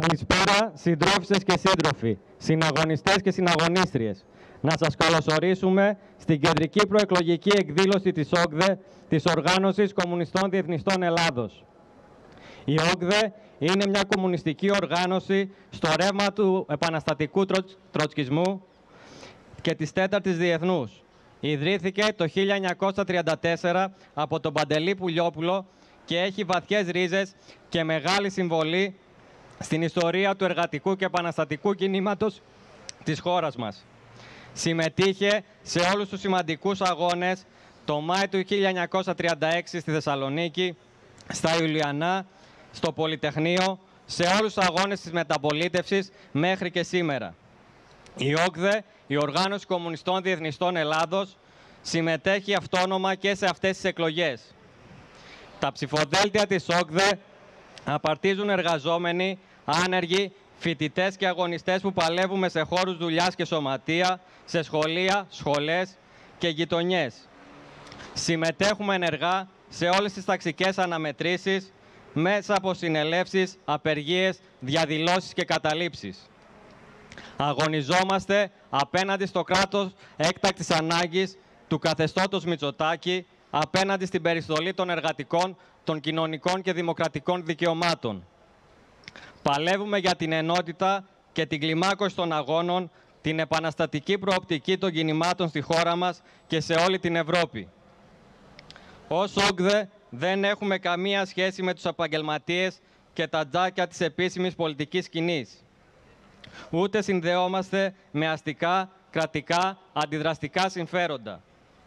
Καλησπέρα, συντρόφισσες και σύντροφοι, συναγωνιστές και συναγωνίστριες. Να σας καλωσορίσουμε στην κεντρική προεκλογική εκδήλωση της ΟΚΔΕ, της Οργάνωσης Κομμουνιστών Διεθνιστών Ελλάδος. Η ΟΚΔΕ είναι μια κομμουνιστική οργάνωση στο ρεύμα του επαναστατικού τροτσκισμού και της Τέταρτης Διεθνούς. Ιδρύθηκε το 1934 από τον Παντελή Πουλιόπουλο και έχει βαθιές ρίζες και μεγάλη συμβολή στην ιστορία του εργατικού και επαναστατικού κινήματος της χώρας μας. Συμμετείχε σε όλους τους σημαντικούς αγώνες το Μάη του 1936 στη Θεσσαλονίκη, στα Ιουλιανά, στο Πολυτεχνείο, σε όλους τους αγώνες της μεταπολίτευσης μέχρι και σήμερα. Η ΟΚΔΕ, η Οργάνωση Κομμουνιστών Διεθνιστών Ελλάδος, συμμετέχει αυτόνομα και σε αυτές τις εκλογές. Τα ψηφοδέλτια της ΟΚΔΕ απαρτίζουν εργαζόμενοι, άνεργοι, φοιτητές και αγωνιστές που παλεύουμε σε χώρους δουλειάς και σωματεία, σε σχολεία, σχολές και γειτονιές. Συμμετέχουμε ενεργά σε όλες τις ταξικές αναμετρήσεις, μέσα από συνελεύσεις, απεργίες, διαδηλώσεις και καταλήψεις. Αγωνιζόμαστε απέναντι στο κράτος έκτακτης ανάγκης του καθεστώτος Μητσοτάκη, απέναντι στην περιστολή των εργατικών, των κοινωνικών και δημοκρατικών δικαιωμάτων. Παλεύουμε για την ενότητα και την κλιμάκωση των αγώνων, την επαναστατική προοπτική των κινημάτων στη χώρα μας και σε όλη την Ευρώπη. Ως ΟΚΔΕ δεν έχουμε καμία σχέση με τους επαγγελματίες και τα τζάκια της επίσημης πολιτικής σκηνής. Ούτε συνδεόμαστε με αστικά, κρατικά, αντιδραστικά συμφέροντα.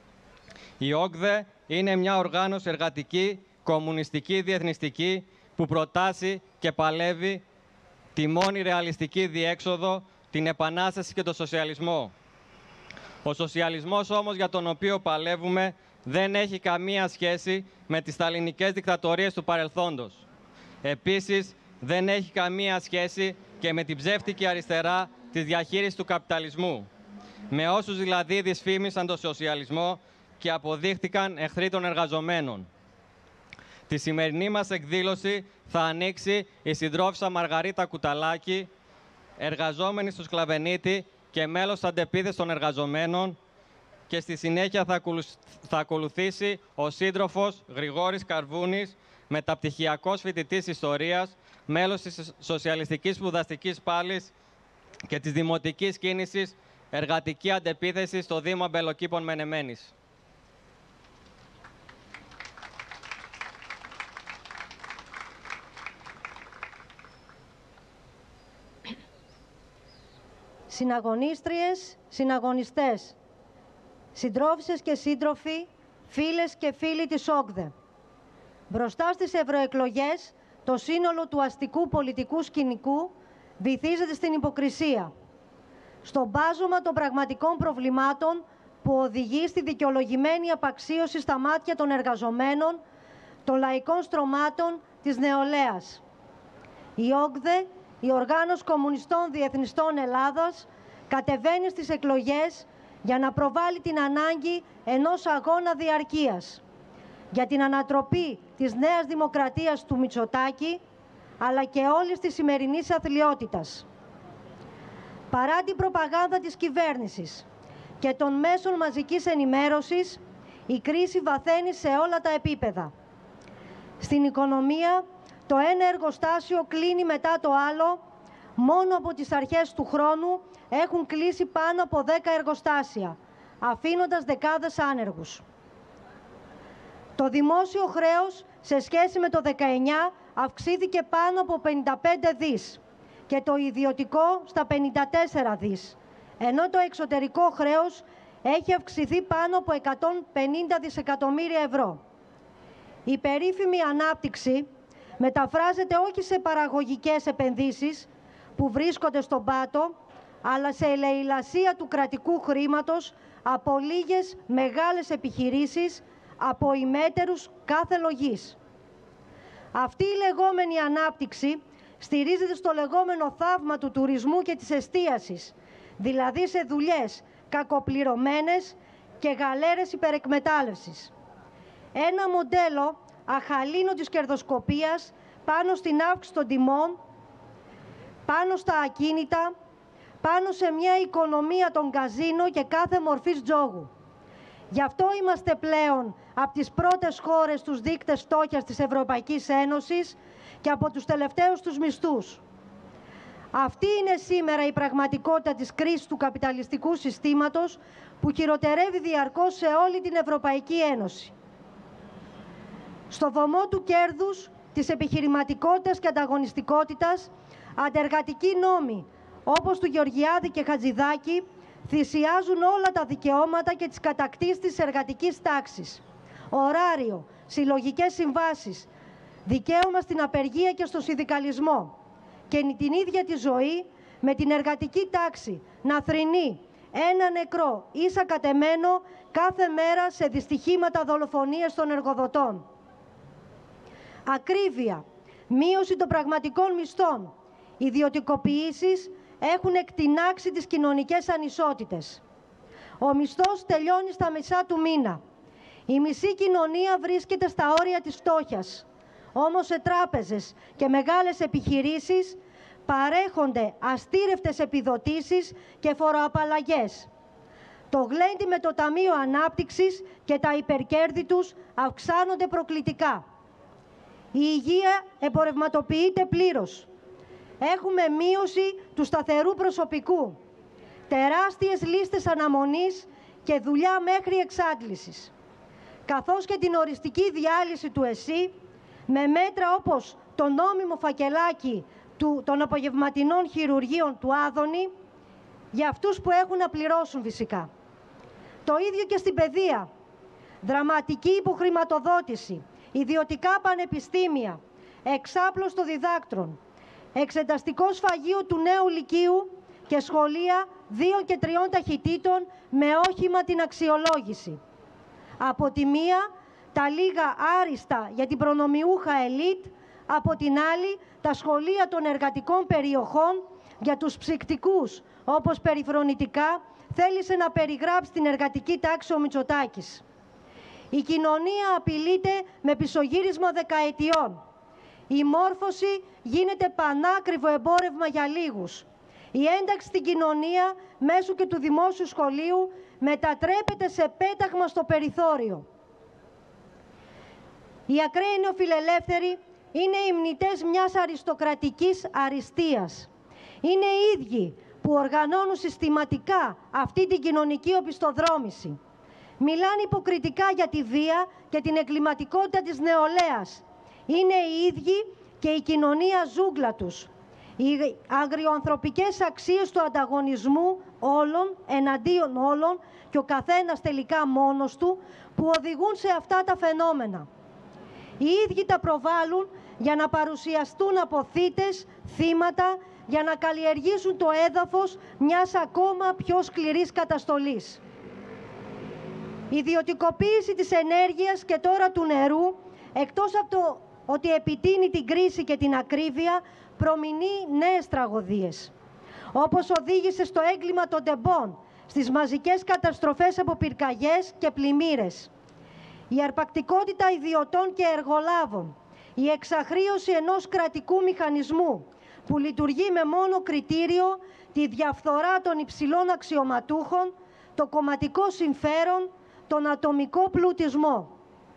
Η ΟΚΔΕ είναι μια οργάνωση εργατική, κομμουνιστική, διεθνιστική που προτάσει και παλεύει τη μόνη ρεαλιστική διέξοδο, την επανάσταση και τον σοσιαλισμό. Ο σοσιαλισμός όμως για τον οποίο παλεύουμε δεν έχει καμία σχέση με τις σταλινικές δικτατορίες του παρελθόντος. Επίσης, δεν έχει καμία σχέση και με την ψεύτικη αριστερά της διαχείρισης του καπιταλισμού, με όσους δηλαδή δυσφήμισαν τον σοσιαλισμό και αποδείχτηκαν εχθροί των εργαζομένων. Τη σημερινή μας εκδήλωση θα ανοίξει η συντρόφισσα Μαργαρίτα Κουταλάκη, εργαζόμενη στο Σκλαβενίτη και μέλος αντεπίδες των εργαζομένων, και στη συνέχεια θα ακολουθήσει ο σύντροφος Γρηγόρης Καρβούνης, μεταπτυχιακός φοιτητής ιστορίας, μέλος της Σοσιαλιστικής Σπουδαστικής Πάλης και της Δημοτικής Κίνησης Εργατική Αντεπίθεση στο Δήμο Αμπελοκήπων Μενεμένης. Συναγωνίστριες, συναγωνιστές, συντρόφισσες και σύντροφοι, φίλες και φίλοι της ΟΚΔΕ. Μπροστά στις ευρωεκλογές, το σύνολο του αστικού πολιτικού σκηνικού βυθίζεται στην υποκρισία, στο μπάζωμα των πραγματικών προβλημάτων που οδηγεί στη δικαιολογημένη απαξίωση στα μάτια των εργαζομένων, των λαϊκών στρωμάτων της νεολαίας. Η ΟΚΔΕ, η Οργάνωση Κομμουνιστών Διεθνιστών Ελλάδας, κατεβαίνει στις εκλογές για να προβάλλει την ανάγκη ενός αγώνα διαρκείας για την ανατροπή της νέας δημοκρατίας του Μητσοτάκη, αλλά και όλης της σημερινής αθλιότητας. Παρά την προπαγάνδα της κυβέρνησης και των μέσων μαζικής ενημέρωσης, η κρίση βαθαίνει σε όλα τα επίπεδα. Στην οικονομία, το ένα εργοστάσιο κλείνει μετά το άλλο. Μόνο από τις αρχές του χρόνου έχουν κλείσει πάνω από 10 εργοστάσια, αφήνοντας δεκάδες άνεργους. Το δημόσιο χρέος σε σχέση με το 19 αυξήθηκε πάνω από 55 δις και το ιδιωτικό στα 54 δις, ενώ το εξωτερικό χρέος έχει αυξηθεί πάνω από 150 δισεκατομμύρια ευρώ. Η περίφημη ανάπτυξη μεταφράζεται όχι σε παραγωγικές επενδύσεις που βρίσκονται στον πάτο, αλλά σε ελεηλασία του κρατικού χρήματος από λίγες μεγάλες επιχειρήσεις, από ημέτερους κάθε λογής. Αυτή η λεγόμενη ανάπτυξη στηρίζεται στο λεγόμενο θαύμα του τουρισμού και της εστίασης, δηλαδή σε δουλειές κακοπληρωμένες και γαλέρες υπερεκμετάλλευσης. Ένα μοντέλο αχαλήνου της κερδοσκοπίας πάνω στην αύξηση των τιμών, πάνω στα ακίνητα, πάνω σε μια οικονομία των καζίνο και κάθε μορφής τζόγου. Γι' αυτό είμαστε πλέον από τις πρώτες χώρες στους δείκτες φτώχειας της Ευρωπαϊκής Ένωσης και από τους τελευταίους τους μισθούς. Αυτή είναι σήμερα η πραγματικότητα της κρίσης του καπιταλιστικού συστήματος που χειροτερεύει διαρκώς σε όλη την Ευρωπαϊκή Ένωση. Στο βωμό του κέρδους, της επιχειρηματικότητας και ανταγωνιστικότητας, αντεργατικοί νόμοι όπως του Γεωργιάδη και Χατζηδάκη θυσιάζουν όλα τα δικαιώματα και τις κατακτήσεις της εργατικής τάξης. Ωράριο, συλλογικές συμβάσεις, δικαίωμα στην απεργία και στο συνδικαλισμό και την ίδια τη ζωή με την εργατική τάξη να θρηνεί ένα νεκρό ή σακατεμένο κάθε μέρα σε δυστυχήματα δολοφονίες των εργοδοτών. Ακρίβεια, μείωση των πραγματικών μισθών, ιδιωτικοποιήσεις έχουν εκτινάξει τις κοινωνικές ανισότητες. Ο μισθός τελειώνει στα μισά του μήνα. Η μισή κοινωνία βρίσκεται στα όρια της φτώχειας. Όμως σε τράπεζες και μεγάλες επιχειρήσεις παρέχονται αστήρευτες επιδοτήσεις και φοροαπαλλαγές. Το γλέντι με το Ταμείο Ανάπτυξης και τα υπερκέρδη τους αυξάνονται προκλητικά. Η υγεία εμπορευματοποιείται πλήρως. Έχουμε μείωση του σταθερού προσωπικού, τεράστιες λίστες αναμονής και δουλειά μέχρι εξάντλησης, καθώς και την οριστική διάλυση του ΕΣΥ με μέτρα όπως το νόμιμο φακελάκι των απογευματινών χειρουργείων του Άδωνη για αυτούς που έχουν να πληρώσουν φυσικά. Το ίδιο και στην παιδεία. Δραματική υποχρηματοδότηση, ιδιωτικά πανεπιστήμια, εξάπλωση διδάκτρων, εξεταστικό σφαγείο του νέου λυκείου και σχολεία 2 και 3 ταχυτήτων με όχημα την αξιολόγηση. Από τη μία, τα λίγα άριστα για την προνομιούχα ελίτ, από την άλλη, τα σχολεία των εργατικών περιοχών για τους ψυκτικούς, όπως περιφρονητικά θέλησε να περιγράψει την εργατική τάξη ο Μητσοτάκης. Η κοινωνία απειλείται με πισωγύρισμα δεκαετιών. Η μόρφωση γίνεται πανάκριβο εμπόρευμα για λίγους. Η ένταξη στην κοινωνία μέσω και του δημόσιου σχολείου μετατρέπεται σε πέταγμα στο περιθώριο. Οι ακραίοι νεοφιλελεύθεροι είναι οι μνητές μιας αριστοκρατικής αριστείας. Είναι οι ίδιοι που οργανώνουν συστηματικά αυτή την κοινωνική οπισθοδρόμηση. Μιλάνε υποκριτικά για τη βία και την εγκληματικότητα της νεολαίας. Είναι οι ίδιοι και η κοινωνία ζούγκλα τους. Οι αγριοανθρωπικές αξίες του ανταγωνισμού όλων εναντίον όλων και ο καθένας τελικά μόνος του που οδηγούν σε αυτά τα φαινόμενα. Οι ίδιοι τα προβάλλουν για να παρουσιαστούν αποθήτες, θύματα, για να καλλιεργήσουν το έδαφος μιας ακόμα πιο σκληρής καταστολής. Η ιδιωτικοποίηση της ενέργειας και τώρα του νερού, εκτός από το ότι επιτείνει την κρίση και την ακρίβεια, προμηνεί νέες τραγωδίες. Όπως οδήγησε στο έγκλημα των τεμπών, στις μαζικές καταστροφές από πυρκαγιές και πλημμύρες. Η αρπακτικότητα ιδιωτών και εργολάβων, η εξαχρίωση ενός κρατικού μηχανισμού που λειτουργεί με μόνο κριτήριο τη διαφθορά των υψηλών αξιωματούχων, το κομματικό συμφέρον, τον ατομικό πλουτισμό.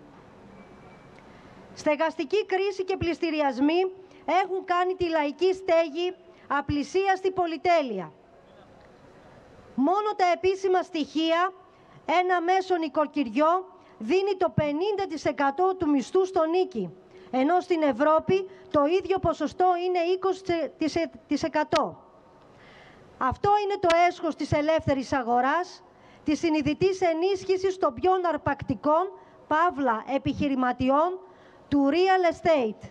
Στεγαστική κρίση και πληστηριασμοί έχουν κάνει τη λαϊκή στέγη απλησίαστη πολυτέλεια. Μόνο τα επίσημα στοιχεία, ένα μέσο νοικοκυριό δίνει το 50% του μισθού στον νίκη, ενώ στην Ευρώπη το ίδιο ποσοστό είναι 20%. Αυτό είναι το έσχος της ελεύθερης αγοράς, της συνειδητής ενίσχυσης των πιο αρπακτικών, παύλα επιχειρηματιών, του real estate.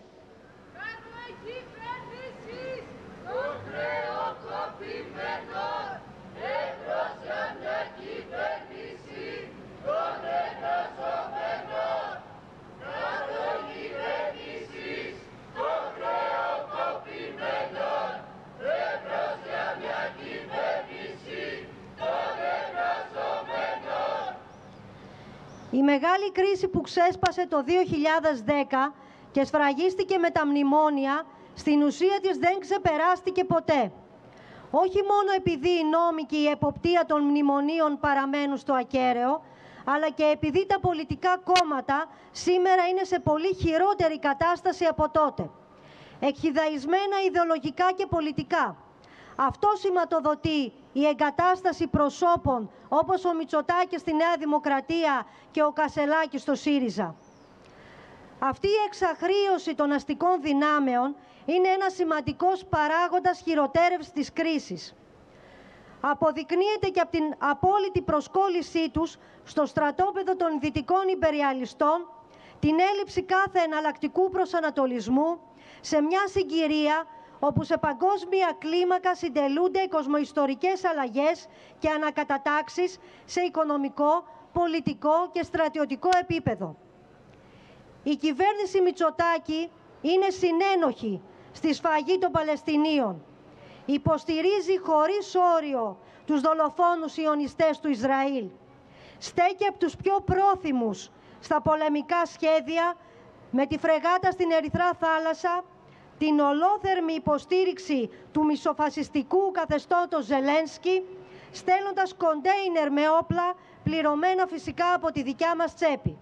Η μεγάλη κρίση που ξέσπασε το 2010 και σφραγίστηκε με τα μνημόνια στην ουσία της δεν ξεπεράστηκε ποτέ. Όχι μόνο επειδή οι νόμοι και η εποπτεία των μνημονίων παραμένουν στο ακέραιο, αλλά και επειδή τα πολιτικά κόμματα σήμερα είναι σε πολύ χειρότερη κατάσταση από τότε. Εκχυδαισμένα ιδεολογικά και πολιτικά. Αυτό σηματοδοτεί η εγκατάσταση προσώπων όπως ο Μητσοτάκης στη Νέα Δημοκρατία και ο Κασσελάκης στο ΣΥΡΙΖΑ. Αυτή η εξαχρίωση των αστικών δυνάμεων είναι ένας σημαντικός παράγοντας χειροτέρευσης της κρίσης. Αποδεικνύεται και από την απόλυτη προσκόλλησή τους στο στρατόπεδο των δυτικών ιμπεριαλιστών, την έλλειψη κάθε εναλλακτικού προσανατολισμού σε μια συγκυρία όπου σε παγκόσμια κλίμακα συντελούνται οι κοσμοϊστορικές αλλαγές και ανακατατάξεις σε οικονομικό, πολιτικό και στρατιωτικό επίπεδο. Η κυβέρνηση Μητσοτάκη είναι συνένοχη στη σφαγή των Παλαιστινίων. Υποστηρίζει χωρίς όριο τους δολοφόνους ιονιστές του Ισραήλ. Στέκει από τους πιο πρόθυμους στα πολεμικά σχέδια με τη φρεγάτα στην Ερυθρά Θάλασσα, την ολόθερμη υποστήριξη του μισοφασιστικού καθεστώτος Ζελένσκι, στέλνοντας κοντέινερ με όπλα, πληρωμένα φυσικά από τη δικιά μας τσέπη.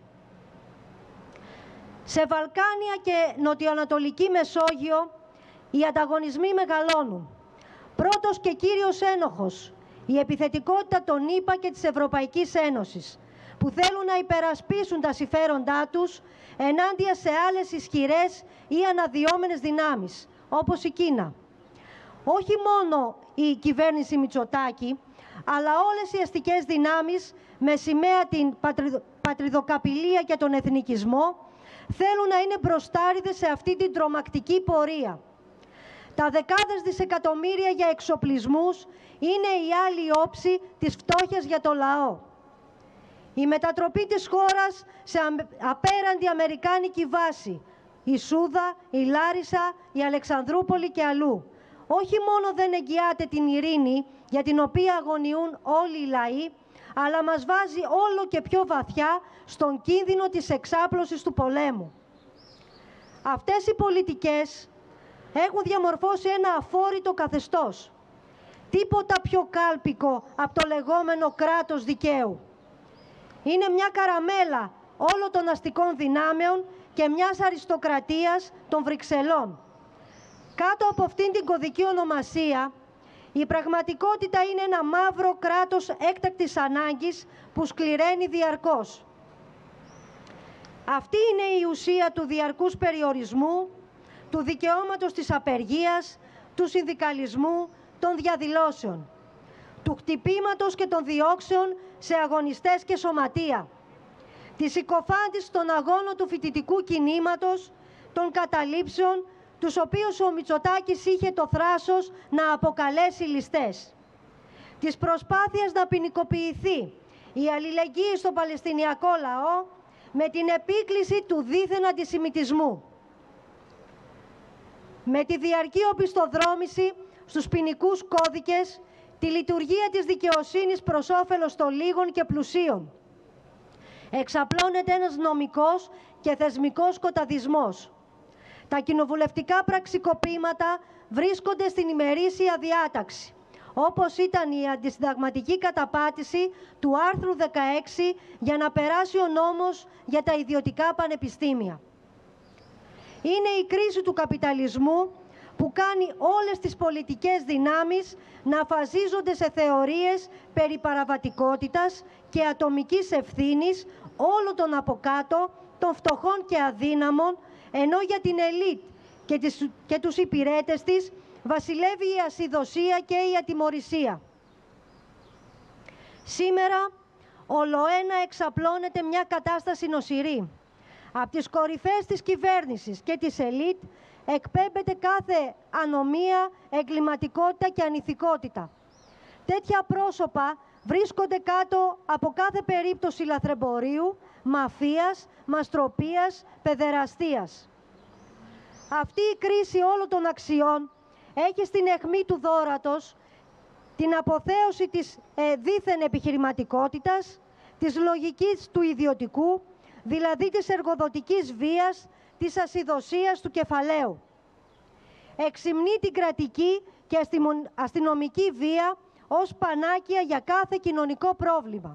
Σε Βαλκάνια και Νοτιοανατολική Μεσόγειο, οι ανταγωνισμοί μεγαλώνουν. Πρώτος και κύριος ένοχος, η επιθετικότητα των ΗΠΑ και της Ευρωπαϊκής Ένωσης, που θέλουν να υπερασπίσουν τα συμφέροντά τους ενάντια σε άλλες ισχυρές ή αναδυόμενες δυνάμεις, όπως η Κίνα. Όχι μόνο η κυβέρνηση Μητσοτάκη, αλλά όλες οι αστικές δυνάμεις με σημαία την πατριδοκαπηλεία και τον εθνικισμό θέλουν να είναι μπροστάριδες σε αυτή την τρομακτική πορεία. Τα δεκάδες δισεκατομμύρια για εξοπλισμούς είναι η άλλη όψη της φτώχειας για το λαό. Η μετατροπή της χώρας σε απέραντη αμερικάνικη βάση, η Σούδα, η Λάρισα, η Αλεξανδρούπολη και αλλού, όχι μόνο δεν εγγυάται την ειρήνη για την οποία αγωνιούν όλοι οι λαοί, αλλά μας βάζει όλο και πιο βαθιά στον κίνδυνο της εξάπλωσης του πολέμου. Αυτές οι πολιτικές έχουν διαμορφώσει ένα αφόρητο καθεστώς. Τίποτα πιο κάλπικο από το λεγόμενο κράτος δικαίου. Είναι μια καραμέλα όλων των αστικών δυνάμεων και μιας αριστοκρατίας των Βρυξελών. Κάτω από αυτήν την κωδική ονομασία, η πραγματικότητα είναι ένα μαύρο κράτος έκτακτης ανάγκης που σκληραίνει διαρκώς. Αυτή είναι η ουσία του διαρκούς περιορισμού, του δικαιώματος της απεργίας, του συνδικαλισμού, των διαδηλώσεων, του χτυπήματος και των διώξεων σε αγωνιστές και σωματεία, της συκοφάντησης των αγώνων του φοιτητικού κινήματος, των καταλήψεων, τους οποίους ο Μητσοτάκης είχε το θράσος να αποκαλέσει ληστές, της προσπάθειας να ποινικοποιηθεί η αλληλεγγύη στο Παλαιστινιακό λαό με την επίκληση του δίθεν αντισημιτισμού, με τη διαρκή οπισθοδρόμηση στους ποινικούς κώδικες, τη λειτουργία της δικαιοσύνης προς όφελος των λίγων και πλουσίων. Εξαπλώνεται ένας νομικός και θεσμικός σκοταδισμός. Τα κοινοβουλευτικά πραξικοπήματα βρίσκονται στην ημερήσια διάταξη, όπως ήταν η αντισυνταγματική καταπάτηση του άρθρου 16 για να περάσει ο νόμος για τα ιδιωτικά πανεπιστήμια. Είναι η κρίση του καπιταλισμού που κάνει όλες τις πολιτικές δυνάμεις να φασίζονται σε θεωρίες περί παραβατικότητας και ατομικής ευθύνης όλων των από κάτω, των φτωχών και αδύναμων, ενώ για την ελίτ και τους υπηρέτες της βασιλεύει η ασυδοσία και η ατιμωρησία. Σήμερα, ολοένα εξαπλώνεται μια κατάσταση νοσηρή. Από τις κορυφές της κυβέρνησης και της ελίτ εκπέμπεται κάθε ανομία, εγκληματικότητα και ανηθικότητα. Τέτοια πρόσωπα βρίσκονται κάτω από κάθε περίπτωση λαθρεμπορίου, μαφίας, μαστροπίας, παιδεραστίας. Αυτή η κρίση όλων των αξιών έχει στην αιχμή του δώρατος την αποθέωση της δίθεν επιχειρηματικότητας, της λογικής του ιδιωτικού, δηλαδή της εργοδοτικής βίας, της ασυδοσίας του κεφαλαίου. εξυμνεί την κρατική και αστυνομική βία ως πανάκια για κάθε κοινωνικό πρόβλημα.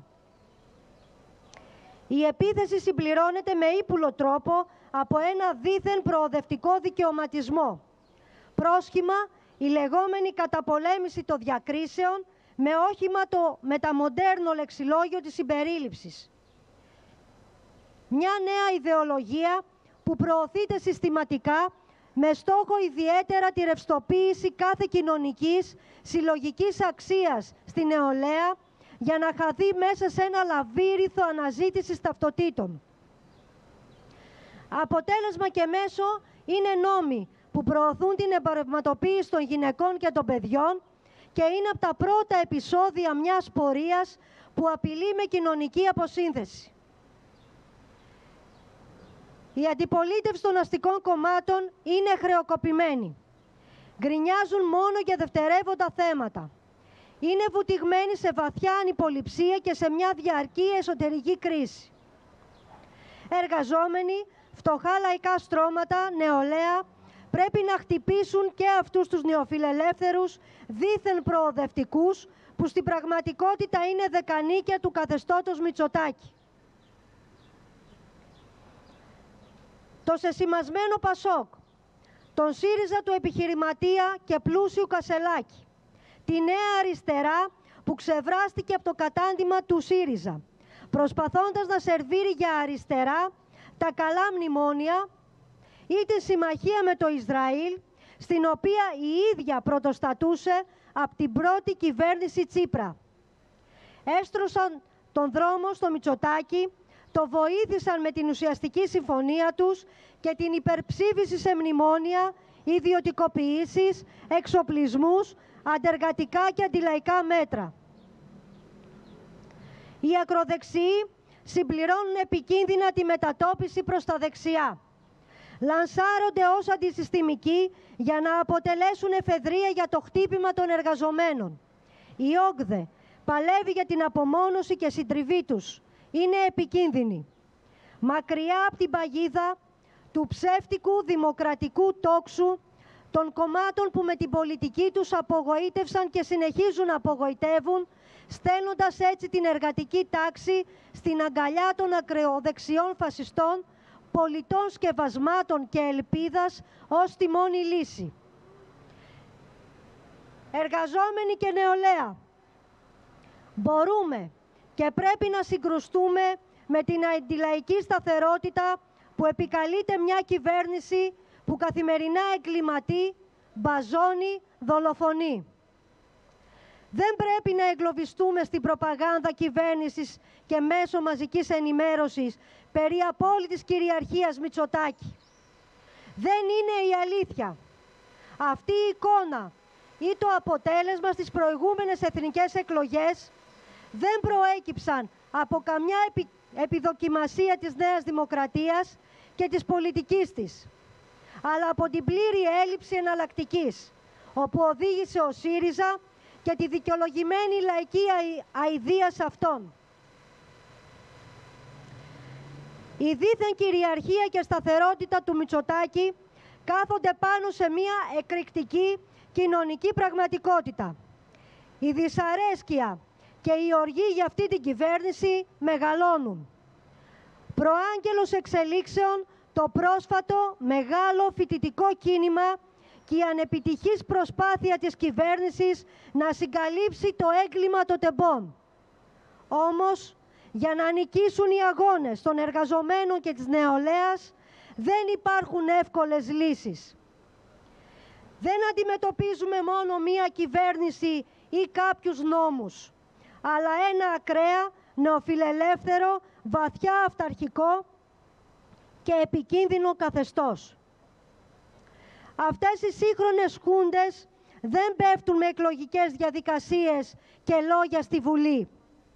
Η επίθεση συμπληρώνεται με ύπουλο τρόπο από ένα δήθεν προοδευτικό δικαιωματισμό. Πρόσχημα η λεγόμενη καταπολέμηση των διακρίσεων με όχημα το μεταμοντέρνο λεξιλόγιο της συμπερίληψης. Μια νέα ιδεολογία που προωθείται συστηματικά με στόχο ιδιαίτερα τη ρευστοποίηση κάθε κοινωνικής, συλλογικής αξίας στη νεολαία για να χαθεί μέσα σε ένα λαβύρινθο αναζήτησης ταυτοτήτων. Αποτέλεσμα και μέσο είναι νόμοι που προωθούν την εμπορευματοποίηση των γυναικών και των παιδιών και είναι από τα πρώτα επεισόδια μιας πορείας που απειλεί με κοινωνική αποσύνθεση. Η αντιπολίτευση των αστικών κομμάτων είναι χρεοκοπημένη. Γκρινιάζουν μόνο για δευτερεύοντα θέματα. Είναι βουτυγμένοι σε βαθιά ανυποληψία και σε μια διαρκή εσωτερική κρίση. Εργαζόμενοι, φτωχά λαϊκά στρώματα, νεολαία, πρέπει να χτυπήσουν και αυτούς τους νεοφιλελεύθερους, δήθεν προοδευτικούς, που στην πραγματικότητα είναι δεκανίκια του καθεστώτος Μητσοτάκη. Το σεσημασμένο Πασόκ, τον ΣΥΡΙΖΑ του επιχειρηματία και πλούσιου Κασελάκη, τη Νέα Αριστερά που ξεβράστηκε από το κατάντημα του ΣΥΡΙΖΑ, προσπαθώντας να σερβίρει για αριστερά τα καλά μνημόνια ή τη συμμαχία με το Ισραήλ, στην οποία η ίδια πρωτοστατούσε από την πρώτη κυβέρνηση Τσίπρα. Έστρωσαν τον δρόμο στο Μητσοτάκη, το βοήθησαν με την ουσιαστική συμφωνία τους και την υπερψήφιση σε μνημόνια, ιδιωτικοποιήσεις, εξοπλισμούς, αντεργατικά και αντιλαϊκά μέτρα. Οι ακροδεξιοί συμπληρώνουν επικίνδυνα τη μετατόπιση προς τα δεξιά. Λανσάρονται ως αντισυστημικοί για να αποτελέσουν εφεδρεία για το χτύπημα των εργαζομένων. Η ΟΚΔΕ παλεύει για την απομόνωση και συντριβή τους. Είναι επικίνδυνη. Μακριά από την παγίδα του ψεύτικου δημοκρατικού τόξου των κομμάτων που με την πολιτική τους απογοήτευσαν και συνεχίζουν να απογοητεύουν, στέλνοντας έτσι την εργατική τάξη στην αγκαλιά των ακραιοδεξιών φασιστών, πολιτών σκευασμάτων και ελπίδας ως τη μόνη λύση. Εργαζόμενοι και νεολαία, μπορούμε και πρέπει να συγκρουστούμε με την αντιλαϊκή σταθερότητα που επικαλείται μια κυβέρνηση που καθημερινά εγκληματεί, μπαζώνει, δολοφονεί. Δεν πρέπει να εγκλωβιστούμε στην προπαγάνδα κυβέρνησης και μέσω μαζικής ενημέρωσης περί απόλυτης κυριαρχίας Μητσοτάκη. Δεν είναι η αλήθεια. Αυτή η εικόνα ή το αποτέλεσμα στις προηγούμενες εθνικές εκλογές δεν προέκυψαν από καμιά επιδοκιμασία της Νέας Δημοκρατίας και της πολιτικής της, αλλά από την πλήρη έλλειψη εναλλακτικής, όπου οδήγησε ο ΣΥΡΙΖΑ και τη δικαιολογημένη λαϊκή αηδία σε αυτόν. Η δίθεν κυριαρχία και σταθερότητα του Μητσοτάκη κάθονται πάνω σε μια εκρηκτική κοινωνική πραγματικότητα. Η δυσαρέσκεια και η οργή για αυτή την κυβέρνηση μεγαλώνουν. Προάγγελος εξελίξεων το πρόσφατο μεγάλο φοιτητικό κίνημα και η ανεπιτυχής προσπάθεια της κυβέρνησης να συγκαλύψει το έγκλημα των τεμπών. Όμως, για να νικήσουν οι αγώνες των εργαζομένων και της νεολαίας, δεν υπάρχουν εύκολες λύσεις. Δεν αντιμετωπίζουμε μόνο μία κυβέρνηση ή κάποιους νόμους, αλλά ένα ακραία, νεοφιλελεύθερο, βαθιά αυταρχικό και επικίνδυνο καθεστώς. Αυτές οι σύγχρονες χούντες δεν πέφτουν με εκλογικές διαδικασίες και λόγια στη Βουλή.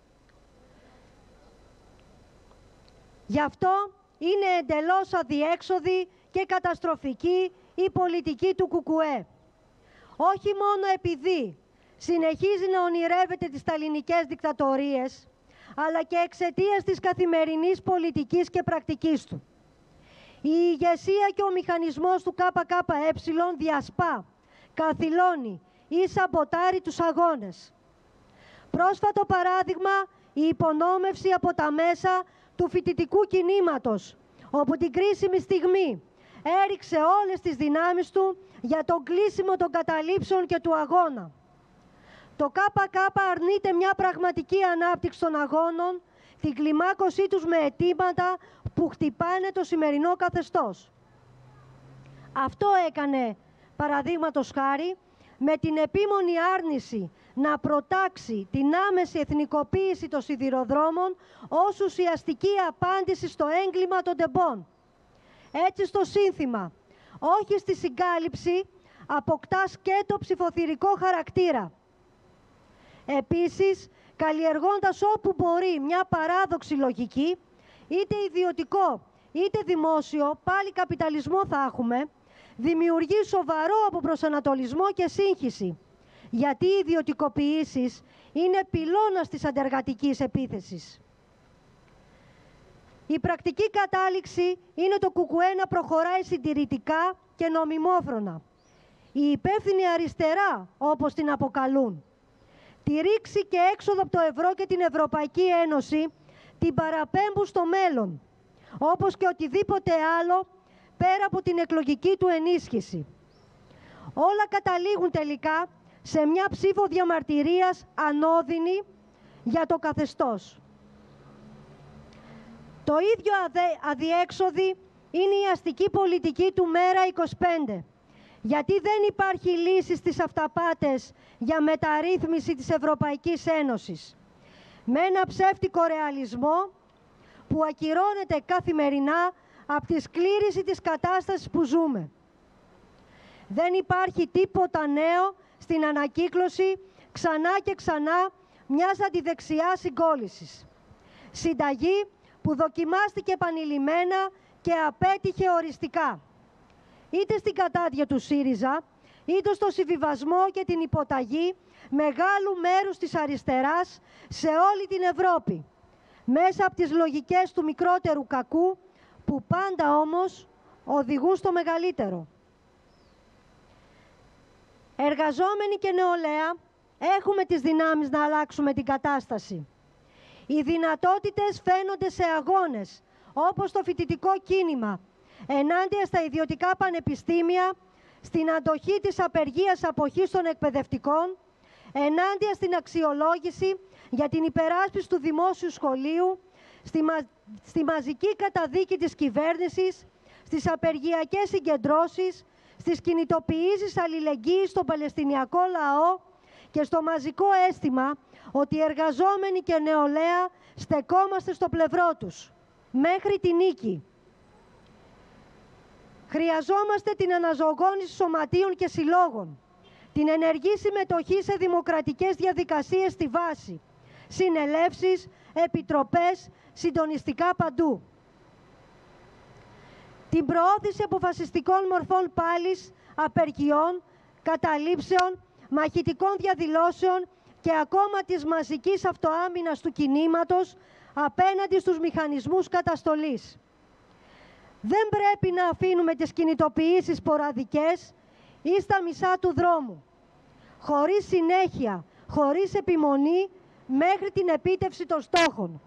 Γι' αυτό είναι εντελώς αδιέξοδη και καταστροφική η πολιτική του ΚΚΕ. Όχι μόνο επειδή συνεχίζει να ονειρεύεται τις σταλινικές δικτατορίες, αλλά και εξαιτίας της καθημερινής πολιτικής και πρακτικής του. Η ηγεσία και ο μηχανισμός του ΚΚΕ διασπά, καθυλώνει ή σαμποτάρει τους αγώνες. Πρόσφατο παράδειγμα, η υπονόμευση από τα μέσα του φοιτητικού κινήματος, όπου την κρίσιμη στιγμή έριξε όλες τις δυνάμεις του για το κλείσιμο των καταλήψεων και του αγώνα. Το ΚΚ αρνείται μια πραγματική ανάπτυξη των αγώνων, την κλιμάκωσή τους με αιτήματα που χτυπάνε το σημερινό καθεστώς. Αυτό έκανε, παραδείγματος χάρη, με την επίμονη άρνηση να προτάξει την άμεση εθνικοποίηση των σιδηροδρόμων ως ουσιαστική απάντηση στο έγκλημα των τεμπών. Έτσι στο σύνθημα, όχι στη συγκάλυψη, αποκτά σκέτο ψηφοθυρικό χαρακτήρα. Επίσης, καλλιεργώντας όπου μπορεί μια παράδοξη λογική, είτε ιδιωτικό είτε δημόσιο, πάλι καπιταλισμό θα έχουμε, δημιουργεί σοβαρό αποπροσανατολισμό και σύγχυση, γιατί οι ιδιωτικοποιήσεις είναι πυλώνας της αντεργατικής επίθεσης. Η πρακτική κατάληξη είναι το ΚΚΕ να προχωράει συντηρητικά και νομιμόφρονα. Η υπεύθυνη αριστερά, όπως την αποκαλούν, τη ρήξη και έξοδο από το ευρώ και την Ευρωπαϊκή Ένωση την παραπέμπουν στο μέλλον, όπως και οτιδήποτε άλλο πέρα από την εκλογική του ενίσχυση. Όλα καταλήγουν τελικά σε μια ψήφο διαμαρτυρίας ανώδυνη για το καθεστώς. Το ίδιο αδιέξοδη είναι η αστική πολιτική του ΜΕΡΑ25, γιατί δεν υπάρχει λύση στις αυταπάτες για μεταρρύθμιση της Ευρωπαϊκής Ένωσης. Με ένα ψεύτικο ρεαλισμό που ακυρώνεται καθημερινά από τη σκλήρηση της κατάστασης που ζούμε. Δεν υπάρχει τίποτα νέο στην ανακύκλωση ξανά και ξανά μιας αντιδεξιάς συγκόλλησης. Συνταγή που δοκιμάστηκε επανειλημμένα και απέτυχε οριστικά. Είτε στην κατάδια του ΣΥΡΙΖΑ, είτε στο συμβιβασμό και την υποταγή μεγάλου μέρους της αριστεράς σε όλη την Ευρώπη, μέσα από τις λογικές του μικρότερου κακού, που πάντα όμως οδηγούν στο μεγαλύτερο. Εργαζόμενοι και νεολαία, έχουμε τις δυνάμεις να αλλάξουμε την κατάσταση. Οι δυνατότητες φαίνονται σε αγώνες, όπως το φοιτητικό κίνημα, ενάντια στα ιδιωτικά πανεπιστήμια, στην αντοχή της απεργίας αποχής των εκπαιδευτικών, ενάντια στην αξιολόγηση για την υπεράσπιση του δημόσιου σχολείου, στη μαζική καταδίκη της κυβέρνησης, στις απεργιακές συγκεντρώσεις, στις κινητοποιήσεις αλληλεγγύης στον Παλαιστινιακό λαό και στο μαζικό αίσθημα ότι οι εργαζόμενοι και νεολαία στεκόμαστε στο πλευρό τους, μέχρι τη νίκη. Χρειαζόμαστε την αναζωογόνηση σωματείων και συλλόγων, την ενεργή συμμετοχή σε δημοκρατικές διαδικασίες στη βάση, συνελεύσεις, επιτροπές, συντονιστικά παντού. Την προώθηση αποφασιστικών μορφών πάλης, απεργιών, καταλήψεων, μαχητικών διαδηλώσεων και ακόμα της μαζικής αυτοάμυνας του κινήματος απέναντι στους μηχανισμούς καταστολής. Δεν πρέπει να αφήνουμε τις κινητοποιήσεις σποραδικές ή στα μισά του δρόμου, χωρίς συνέχεια, χωρίς επιμονή, μέχρι την επίτευξη των στόχων.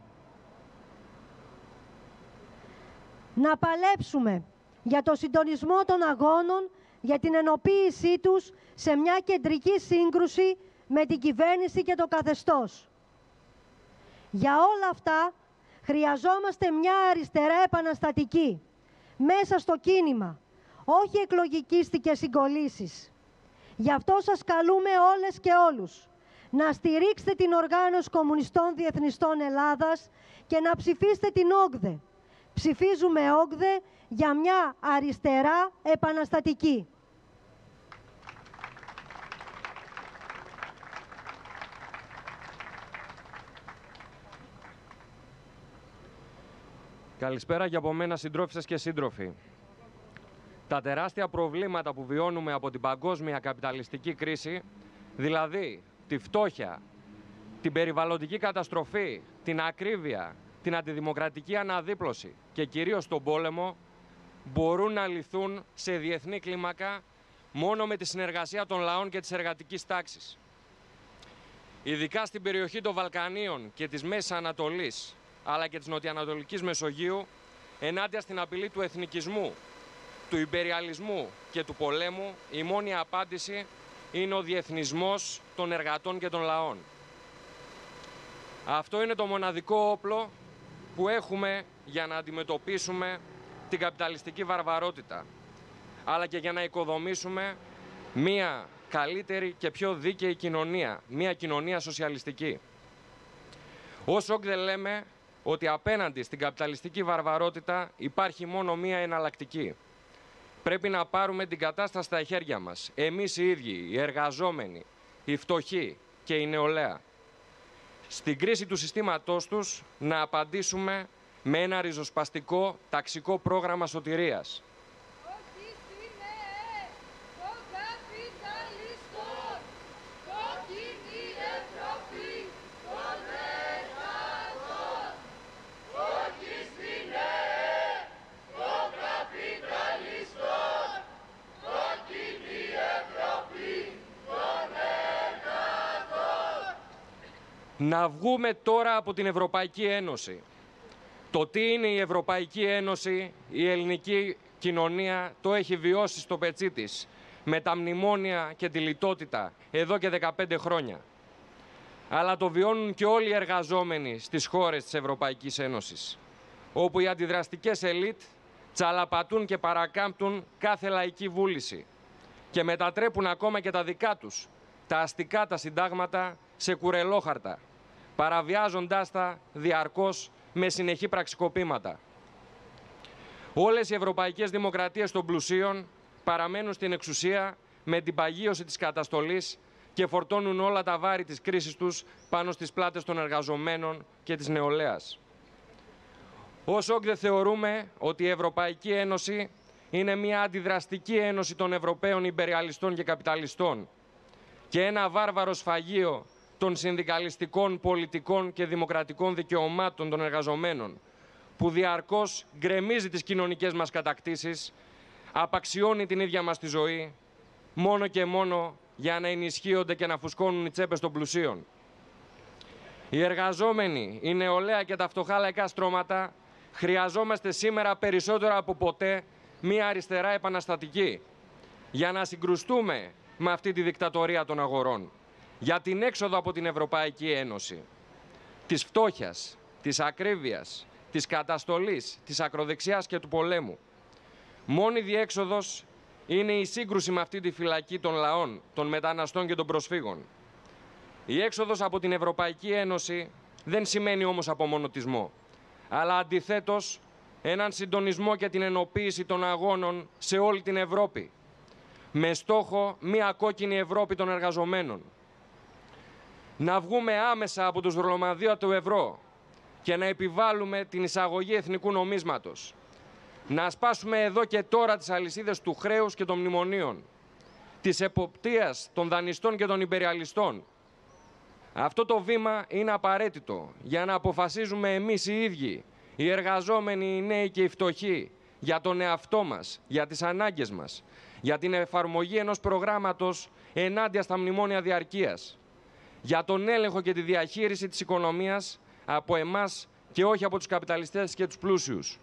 Να παλέψουμε για το συντονισμό των αγώνων, για την ενοποίησή τους σε μια κεντρική σύγκρουση με την κυβέρνηση και το καθεστώς. Για όλα αυτά χρειαζόμαστε μια αριστερά επαναστατική, μέσα στο κίνημα, όχι εκλογικίστικες συγκολήσεις. Γι' αυτό σας καλούμε όλες και όλους να στηρίξετε την Οργάνωση Κομμουνιστών Διεθνιστών Ελλάδας και να ψηφίσετε την ΟΚΔΕ. Ψηφίζουμε ΟΚΔΕ για μια αριστερά επαναστατική. Καλησπέρα και από μένα, συντρόφισσες και σύντροφοι. Τα τεράστια προβλήματα που βιώνουμε από την παγκόσμια καπιταλιστική κρίση, δηλαδή τη φτώχεια, την περιβαλλοντική καταστροφή, την ακρίβεια, την αντιδημοκρατική αναδίπλωση και κυρίως τον πόλεμο, μπορούν να λυθούν σε διεθνή κλίμακα μόνο με τη συνεργασία των λαών και της εργατικής τάξης. Ειδικά στην περιοχή των Βαλκανίων και της Μέσης Ανατολής, αλλά και της Νοτιοανατολικής Μεσογείου, ενάντια στην απειλή του εθνικισμού, του ιμπεριαλισμού και του πολέμου, η μόνη απάντηση είναι ο διεθνισμός των εργατών και των λαών. Αυτό είναι το μοναδικό όπλο που έχουμε για να αντιμετωπίσουμε την καπιταλιστική βαρβαρότητα, αλλά και για να οικοδομήσουμε μία καλύτερη και πιο δίκαιη κοινωνία, μία κοινωνία σοσιαλιστική. Ως ΣΟΚ δεν λέμε ότι απέναντι στην καπιταλιστική βαρβαρότητα υπάρχει μόνο μία εναλλακτική. Πρέπει να πάρουμε την κατάσταση στα χέρια μας, εμείς οι ίδιοι, οι εργαζόμενοι, οι φτωχοί και η νεολαία. Στην κρίση του συστήματός τους να απαντήσουμε με ένα ριζοσπαστικό ταξικό πρόγραμμα σωτηρίας. Να βγούμε τώρα από την Ευρωπαϊκή Ένωση. Το τι είναι η Ευρωπαϊκή Ένωση, η ελληνική κοινωνία το έχει βιώσει στο πετσί της, με τα μνημόνια και τη λιτότητα, εδώ και 15 χρόνια. Αλλά το βιώνουν και όλοι οι εργαζόμενοι στις χώρες της Ευρωπαϊκής Ένωσης, όπου οι αντιδραστικές ελίτ τσαλαπατούν και παρακάμπτουν κάθε λαϊκή βούληση και μετατρέπουν ακόμα και τα δικά τους, τα αστικά τα συντάγματα, σε κουρελόχαρτα, παραβιάζοντάς τα διαρκώς με συνεχή πραξικοπήματα. Όλες οι ευρωπαϊκές δημοκρατίες των πλουσίων παραμένουν στην εξουσία με την παγίωση της καταστολής και φορτώνουν όλα τα βάρη της κρίσης τους πάνω στις πλάτες των εργαζομένων και της νεολαίας. Ως ΟΚ δεν θεωρούμε ότι η Ευρωπαϊκή Ένωση είναι μια αντιδραστική ένωση των Ευρωπαίων ιμπεριαλιστών και καπιταλιστών και ένα βάρβαρο σφαγείο των συνδικαλιστικών, πολιτικών και δημοκρατικών δικαιωμάτων των εργαζομένων, που διαρκώς γκρεμίζει τις κοινωνικές μας κατακτήσεις, απαξιώνει την ίδια μας τη ζωή, μόνο και μόνο για να ενισχύονται και να φουσκώνουν οι τσέπες των πλουσίων. Οι εργαζόμενοι, η νεολαία και τα φτωχά λαϊκά στρώματα χρειαζόμαστε σήμερα περισσότερο από ποτέ μία αριστερά επαναστατική, για να συγκρουστούμε με αυτή τη δικτατορία των αγορών, για την έξοδο από την Ευρωπαϊκή Ένωση, της φτώχειας, της ακρίβειας, της καταστολής, της ακροδεξιάς και του πολέμου. Μόνη διέξοδος είναι η σύγκρουση με αυτή τη φυλακή των λαών, των μεταναστών και των προσφύγων. Η έξοδος από την Ευρωπαϊκή Ένωση δεν σημαίνει όμως απομονωτισμό, αλλά αντιθέτως έναν συντονισμό και την ενοποίηση των αγώνων σε όλη την Ευρώπη, με στόχο μια κόκκινη Ευρώπη των εργαζομένων. Να βγούμε άμεσα από το σβρολομαδίο του ευρώ και να επιβάλλουμε την εισαγωγή εθνικού νομίσματος. Να σπάσουμε εδώ και τώρα τις αλυσίδες του χρέους και των μνημονίων, της εποπτείας των δανειστών και των ιμπεριαλιστών. Αυτό το βήμα είναι απαραίτητο για να αποφασίζουμε εμείς οι ίδιοι, οι εργαζόμενοι, οι νέοι και οι φτωχοί, για τον εαυτό μας, για τις ανάγκες μας, για την εφαρμογή ενός προγράμματος ενάντια στα μνημόνια διαρκείας, για τον έλεγχο και τη διαχείριση της οικονομίας από εμάς και όχι από τους καπιταλιστές και τους πλούσιους.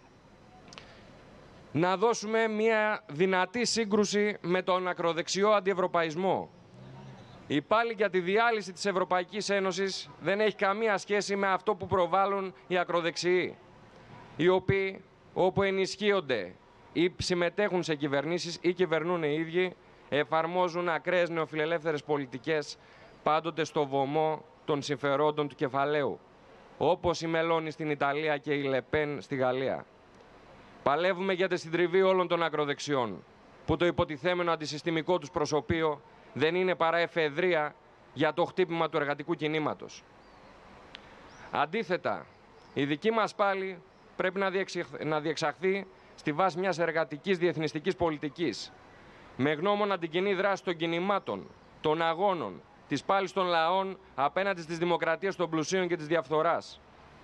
Να δώσουμε μια δυνατή σύγκρουση με τον ακροδεξιό αντιευρωπαϊσμό. Η πάλη για τη διάλυση της Ευρωπαϊκής Ένωσης δεν έχει καμία σχέση με αυτό που προβάλλουν οι ακροδεξιοί, οι οποίοι όπου ενισχύονται ή συμμετέχουν σε κυβερνήσεις ή κυβερνούν οι ίδιοι, εφαρμόζουν ακραίες νεοφιλελεύθερες πολιτικές πάντοτε στο βωμό των συμφερόντων του κεφαλαίου, όπως η Μελώνη στην Ιταλία και η Λεπέν στη Γαλλία. Παλεύουμε για τη συντριβή όλων των ακροδεξιών, που το υποτιθέμενο αντισυστημικό τους προσωπείο δεν είναι παρά εφεδρεία για το χτύπημα του εργατικού κινήματος. Αντίθετα, η δική μας πάλη πρέπει να διεξαχθεί στη βάση μιας εργατικής διεθνιστικής πολιτικής, με γνώμονα την κοινή δράση των κινημάτων, των αγώνων, της πάλης των λαών απέναντι στις δημοκρατίες των πλουσίων και της διαφθοράς.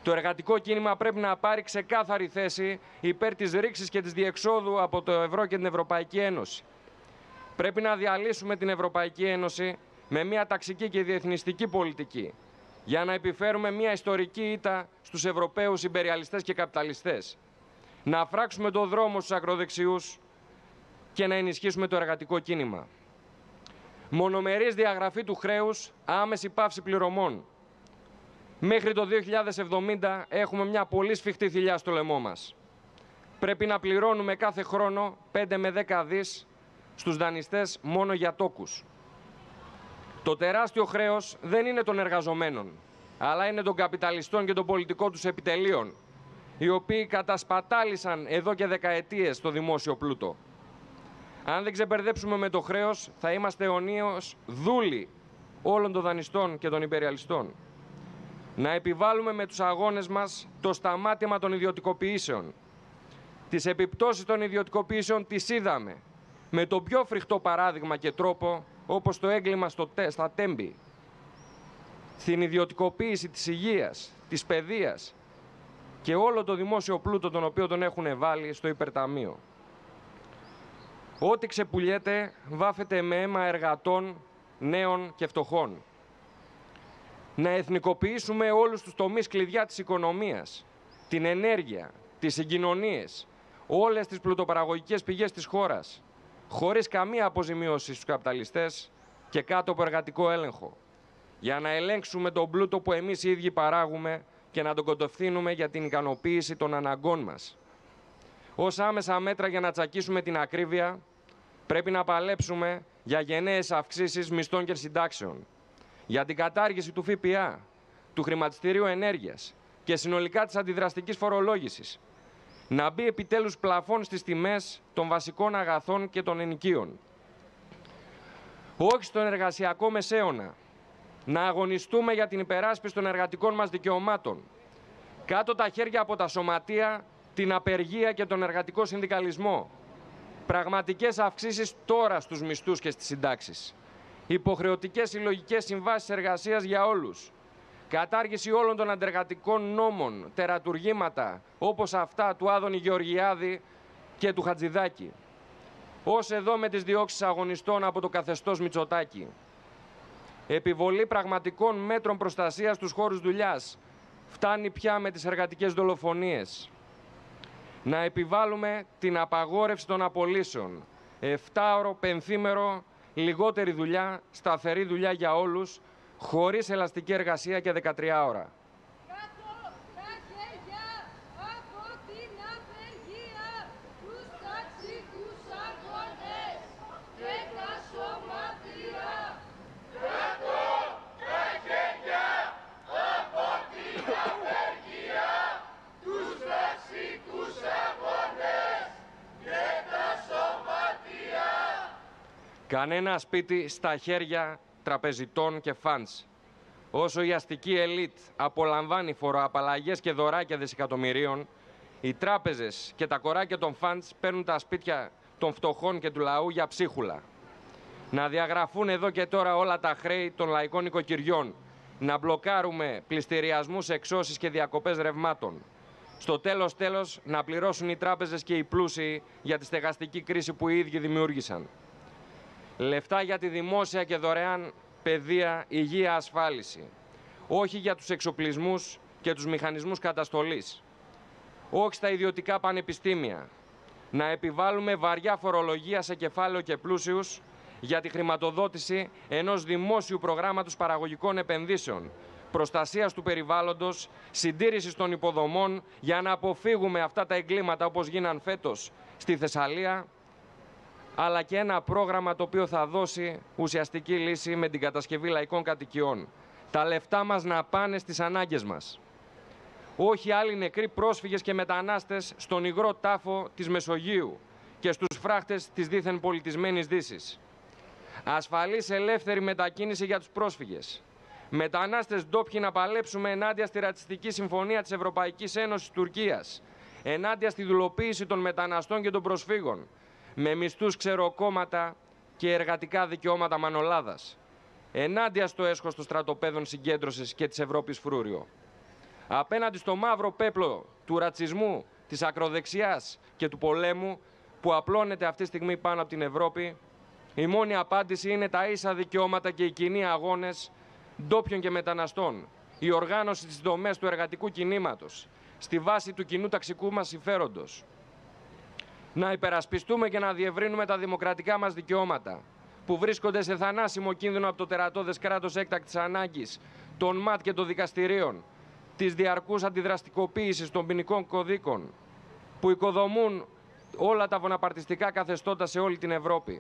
Το εργατικό κίνημα πρέπει να πάρει ξεκάθαρη θέση υπέρ της ρήξης και της διεξόδου από το ευρώ και την Ευρωπαϊκή Ένωση. Πρέπει να διαλύσουμε την Ευρωπαϊκή Ένωση με μια ταξική και διεθνιστική πολιτική, για να επιφέρουμε μια ιστορική ήττα στους Ευρωπαίους ιμπεριαλιστές και καπιταλιστές. Να φράξουμε το δρόμο στους ακροδεξιούς και να ενισχύσουμε το εργατικό κίνημα. Μονομερής διαγραφή του χρέους, άμεση πάυση πληρωμών. Μέχρι το 2070 έχουμε μια πολύ σφιχτή θηλιά στο λαιμό μας. Πρέπει να πληρώνουμε κάθε χρόνο 5 με 10 δις στους δανειστές μόνο για τόκους. Το τεράστιο χρέος δεν είναι των εργαζομένων, αλλά είναι των καπιταλιστών και των πολιτικών τους επιτελείων, οι οποίοι κατασπατάλησαν εδώ και δεκαετίες το δημόσιο πλούτο. Αν δεν ξεμπερδέψουμε με το χρέος, θα είμαστε αιωνίως δούλοι όλων των δανειστών και των ιμπεριαλιστών. Να επιβάλλουμε με τους αγώνες μας το σταμάτημα των ιδιωτικοποιήσεων. Τις επιπτώσεις των ιδιωτικοποιήσεων τις είδαμε με το πιο φρικτό παράδειγμα και τρόπο, όπως το έγκλημα στα Τέμπη. Στην ιδιωτικοποίηση της υγείας, της παιδείας και όλο το δημόσιο πλούτο τον οποίο τον έχουν βάλει στο υπερταμείο. Ό,τι ξεπουλιέται βάφεται με αίμα εργατών, νέων και φτωχών. Να εθνικοποιήσουμε όλους τους τομείς κλειδιά της οικονομίας, την ενέργεια, τις συγκοινωνίες, όλες τις πλουτοπαραγωγικές πηγές της χώρας, χωρίς καμία αποζημίωση στους καπιταλιστές και κάτω από εργατικό έλεγχο, για να ελέγξουμε τον πλούτο που εμείς οι ίδιοι παράγουμε και να τον κοντοφθήνουμε για την ικανοποίηση των αναγκών μας. Ως άμεσα μέτρα για να τσακίσουμε την ακρίβεια, πρέπει να παλέψουμε για γενναίες αυξήσεις μισθών και συντάξεων, για την κατάργηση του ΦΠΑ, του χρηματιστηρίου ενέργειας και συνολικά της αντιδραστικής φορολόγησης. Να μπει επιτέλους πλαφόν στις τιμές των βασικών αγαθών και των ενοικίων. Όχι στον εργασιακό μεσαίωνα. Να αγωνιστούμε για την υπεράσπιση των εργατικών μας δικαιωμάτων. Κάτω τα χέρια από τα σωματεία, την απεργία και τον εργατικό συνδικαλισμό. Πραγματικές αυξήσεις τώρα στους μισθούς και στις συντάξεις. Υποχρεωτικές συλλογικές συμβάσεις εργασίας για όλους. Κατάργηση όλων των αντεργατικών νόμων, τερατουργήματα, όπως αυτά του Άδωνη Γεωργιάδη και του Χατζηδάκη. Ως εδώ με τις διώξεις αγωνιστών από το καθεστώς Μητσοτάκη. Επιβολή πραγματικών μέτρων προστασίας στους χώρους δουλειάς. Φτάνει πια με τις εργατικές δολοφονίες. Να επιβάλλουμε την απαγόρευση των απολύσεων. 7ωρο, πενθήμερο, λιγότερη δουλειά, σταθερή δουλειά για όλους, χωρίς ελαστική εργασία και 13 ώρα. Κάτω τα χέρια από την απεργία, τους ταξικούς αγώνες και τα σωματεία. Κάτω τα χέρια από την απεργία, τους ταξικούς αγώνες και τα σωματεία. Κανένα σπίτι στα χέρια τραπεζιτών και φαντς. Όσο η αστική ελίτ απολαμβάνει φοροαπαλλαγές και δωράκια δισεκατομμυρίων, οι τράπεζες και τα κοράκια των φαντς παίρνουν τα σπίτια των φτωχών και του λαού για ψίχουλα. Να διαγραφούν εδώ και τώρα όλα τα χρέη των λαϊκών οικοκυριών. Να μπλοκάρουμε πληστηριασμούς, εξώσεις και διακοπές ρευμάτων. Στο τέλος να πληρώσουν οι τράπεζες και οι πλούσιοι για τη στεγαστική κρίση που οι ίδιοι δημιούργησαν. Λεφτά για τη δημόσια και δωρεάν παιδεία, υγεία, ασφάλιση. Όχι για τους εξοπλισμούς και τους μηχανισμούς καταστολής. Όχι στα ιδιωτικά πανεπιστήμια. Να επιβάλλουμε βαριά φορολογία σε κεφάλαιο και πλούσιους για τη χρηματοδότηση ενός δημόσιου προγράμματος παραγωγικών επενδύσεων, προστασίας του περιβάλλοντος, συντήρησης των υποδομών για να αποφύγουμε αυτά τα εγκλήματα όπως γίναν φέτος στη Θεσσαλία, αλλά και ένα πρόγραμμα το οποίο θα δώσει ουσιαστική λύση με την κατασκευή λαϊκών κατοικιών. Τα λεφτά μας να πάνε στις ανάγκες μας. Όχι άλλοι νεκροί πρόσφυγες και μετανάστες στον υγρό τάφο της Μεσογείου και στους φράχτες της δίθεν πολιτισμένης Δύσης. Ασφαλής ελεύθερη μετακίνηση για τους πρόσφυγες. Μετανάστες ντόπιοι να παλέψουμε ενάντια στη ρατσιστική συμφωνία της Ευρωπαϊκής Ένωσης Τουρκίας, ενάντια στη δουλοποίηση των μεταναστών και των προσφύγων, με μισθούς ξεροκόμματα και εργατικά δικαιώματα μανολάδας, ενάντια στο έσχος των στρατοπέδων συγκέντρωσης και της Ευρώπης φρούριο. Απέναντι στο μαύρο πέπλο του ρατσισμού, της ακροδεξιάς και του πολέμου που απλώνεται αυτή τη στιγμή πάνω από την Ευρώπη, η μόνη απάντηση είναι τα ίσα δικαιώματα και οι κοινοί αγώνες ντόπιων και μεταναστών, η οργάνωση στις δομές του εργατικού κινήματος, στη βάση του κοινού ταξικού μας συμφέροντος. Να υπερασπιστούμε και να διευρύνουμε τα δημοκρατικά μας δικαιώματα, που βρίσκονται σε θανάσιμο κίνδυνο από το τερατώδες κράτος έκτακτης ανάγκης, των ΜΑΤ και των δικαστηρίων, της διαρκούς αντιδραστικοποίησης των ποινικών κωδίκων, που οικοδομούν όλα τα βοναπαρτιστικά καθεστώτα σε όλη την Ευρώπη.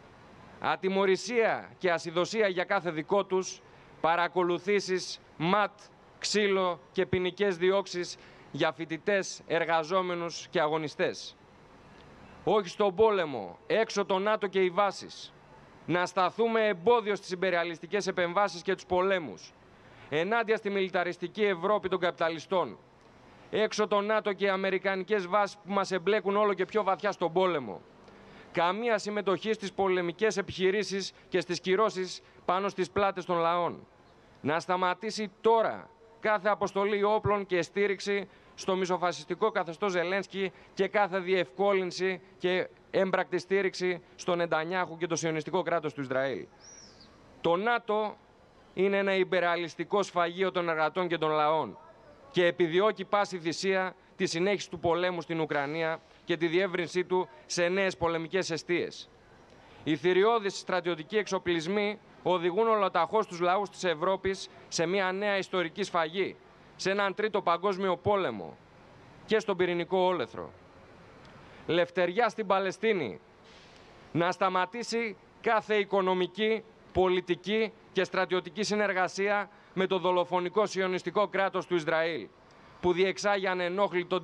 Ατιμωρησία και ασυδοσία για κάθε δικό τους, παρακολουθήσεις, ΜΑΤ, ξύλο και ποινικές διώξεις για φοιτητές, εργαζόμενους και αγωνιστές. Όχι στον πόλεμο, έξω το ΝΑΤΟ και οι βάσεις. Να σταθούμε εμπόδιο στις ιμπεριαλιστικές επεμβάσεις και τους πολέμους. Ενάντια στη μιλιταριστική Ευρώπη των καπιταλιστών. Έξω το ΝΑΤΟ και οι αμερικανικές βάσεις που μας εμπλέκουν όλο και πιο βαθιά στον πόλεμο. Καμία συμμετοχή στις πολεμικές επιχειρήσεις και στις κυρώσεις πάνω στις πλάτες των λαών. Να σταματήσει τώρα κάθε αποστολή όπλων και στήριξη στο μισοφασιστικό καθεστώς Ζελένσκι και κάθε διευκόλυνση και έμπρακτη στήριξη στον Νετανιάχου και το σιωνιστικό κράτος του Ισραήλ. Το ΝΑΤΟ είναι ένα υπεραλιστικό σφαγείο των εργατών και των λαών και επιδιώκει πάση θυσία τη συνέχιση του πολέμου στην Ουκρανία και τη διεύρυνσή του σε νέες πολεμικές εστίες. Οι θηριώδεις στρατιωτικοί εξοπλισμοί οδηγούν ολοταχώς τους λαούς της Ευρώπης σε μια νέα ιστορική σφαγή, σε έναν τρίτο παγκόσμιο πόλεμο και στον πυρηνικό όλεθρο. Λευτεριά στην Παλαιστίνη. Να σταματήσει κάθε οικονομική, πολιτική και στρατιωτική συνεργασία με το δολοφονικό σιωνιστικό κράτος του Ισραήλ, που διεξάγει ανενόχλητο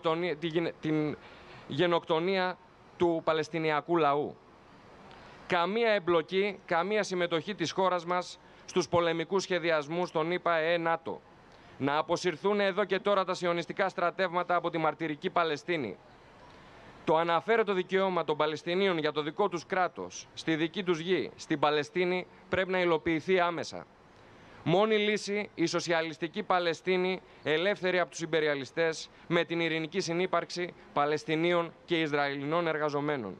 την γενοκτονία του Παλαιστινιακού λαού. Καμία εμπλοκή, καμία συμμετοχή της χώρας μας στους πολεμικούς σχεδιασμούς των ΗΠΑ ΝΑΤΟ. Να αποσυρθούν εδώ και τώρα τα σιωνιστικά στρατεύματα από τη μαρτυρική Παλαιστίνη. Το αναφέρετο δικαίωμα των Παλαιστινίων για το δικό τους κράτος, στη δική τους γη, στην Παλαιστίνη, πρέπει να υλοποιηθεί άμεσα. Μόνη λύση, η σοσιαλιστική Παλαιστίνη, ελεύθερη από τους ιμπεριαλιστές, με την ειρηνική συνύπαρξη Παλαιστινίων και Ισραηλινών εργαζομένων.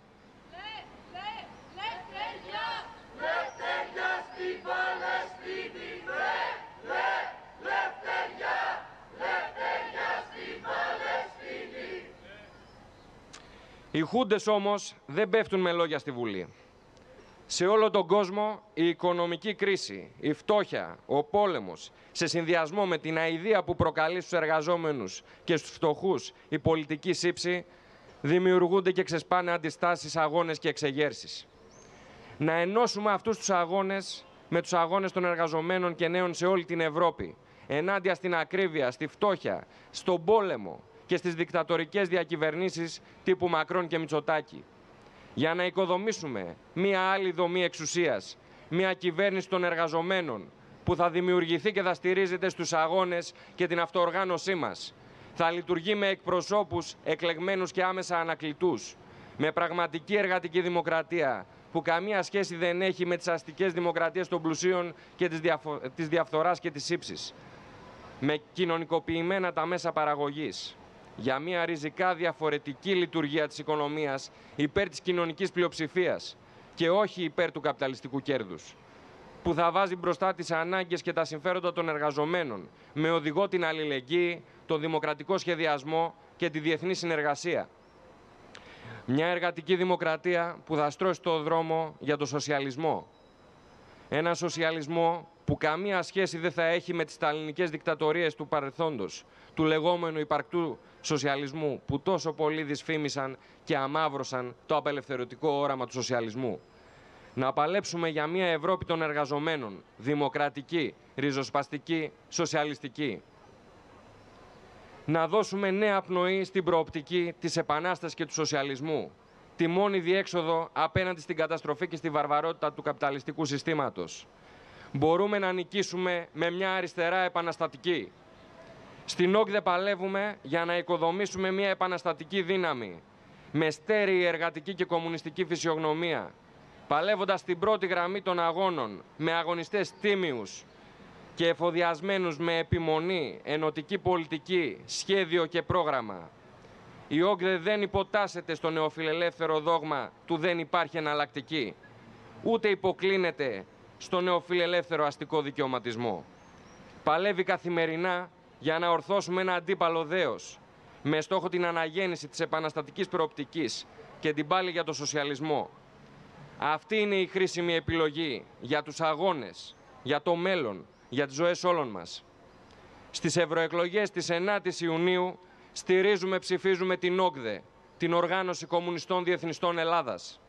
Οι χούντες όμως δεν πέφτουν με λόγια στη Βουλή. Σε όλο τον κόσμο η οικονομική κρίση, η φτώχεια, ο πόλεμος, σε συνδυασμό με την αηδία που προκαλεί στους εργαζόμενους και στους φτωχούς η πολιτική σύψη, δημιουργούνται και ξεσπάνε αντιστάσεις, αγώνες και εξεγέρσεις. Να ενώσουμε αυτούς τους αγώνες με τους αγώνες των εργαζομένων και νέων σε όλη την Ευρώπη, ενάντια στην ακρίβεια, στη φτώχεια, στον πόλεμο και στις δικτατορικές διακυβερνήσεις τύπου Μακρόν και Μητσοτάκη. Για να οικοδομήσουμε μία άλλη δομή εξουσίας, μία κυβέρνηση των εργαζομένων που θα δημιουργηθεί και θα στηρίζεται στους αγώνες και την αυτοοργάνωσή μας. Θα λειτουργεί με εκπροσώπους εκλεγμένους και άμεσα ανακλητούς, με πραγματική εργατική δημοκρατία που καμία σχέση δεν έχει με τις αστικές δημοκρατίες των πλουσίων και της διαφθοράς και της ύψης. Με κοινωνικοποιημένα τα μέσα παραγωγής. Για μια ριζικά διαφορετική λειτουργία της οικονομίας υπέρ της κοινωνικής πλειοψηφίας και όχι υπέρ του καπιταλιστικού κέρδους, που θα βάζει μπροστά τις ανάγκες και τα συμφέροντα των εργαζομένων με οδηγό την αλληλεγγύη, τον δημοκρατικό σχεδιασμό και τη διεθνή συνεργασία. Μια εργατική δημοκρατία που θα στρώσει το δρόμο για το σοσιαλισμό. Ένα σοσιαλισμό που καμία σχέση δεν θα έχει με τις σταλινικές δικτατορίες του παρελθόντος, του λεγόμενου υπαρκτού σοσιαλισμού που τόσο πολύ δυσφήμισαν και αμαύρωσαν το απελευθερωτικό όραμα του σοσιαλισμού. Να παλέψουμε για μια Ευρώπη των εργαζομένων, δημοκρατική, ριζοσπαστική, σοσιαλιστική. Να δώσουμε νέα πνοή στην προοπτική της επανάστασης και του σοσιαλισμού, τη μόνη διέξοδο απέναντι στην καταστροφή και στη βαρβαρότητα του καπιταλιστικού συστήματος. Μπορούμε να νικήσουμε με μια αριστερά επαναστατική. Στην ΟΚΔΕ παλεύουμε για να οικοδομήσουμε μια επαναστατική δύναμη, με στέρεη εργατική και κομμουνιστική φυσιογνωμία, παλεύοντας στην πρώτη γραμμή των αγώνων, με αγωνιστές τίμιους, και εφοδιασμένους με επιμονή, ενωτική πολιτική, σχέδιο και πρόγραμμα. Η ΟΚΔΕ δεν υποτάσσεται στο νεοφιλελεύθερο δόγμα του «δεν υπάρχει εναλλακτική», ούτε υποκλίνεται στο νεοφιλελεύθερο αστικό δικαιωματισμό. Παλεύει καθημερινά για να ορθώσουμε ένα αντίπαλο δέος, με στόχο την αναγέννηση της επαναστατικής προοπτικής και την πάλη για το σοσιαλισμό. Αυτή είναι η χρήσιμη επιλογή για τους αγώνες, για το μέλλον, για τις ζωές όλων μας. Στις ευρωεκλογές της 9ης Ιουνίου ψηφίζουμε την ΟΚΔΕ, την Οργάνωση Κομμουνιστών Διεθνιστών Ελλάδας.